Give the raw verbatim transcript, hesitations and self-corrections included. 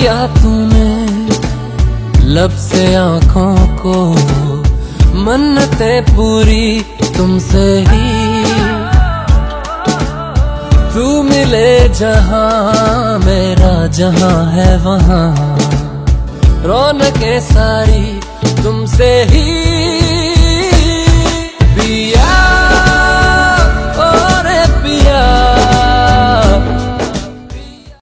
किया तूने लब से आँखों को, मन्नतें पूरी तुमसे ही। तू मिले जहाँ मेरा जहाँ है वहाँ, रौनकें सारी तुमसे ही।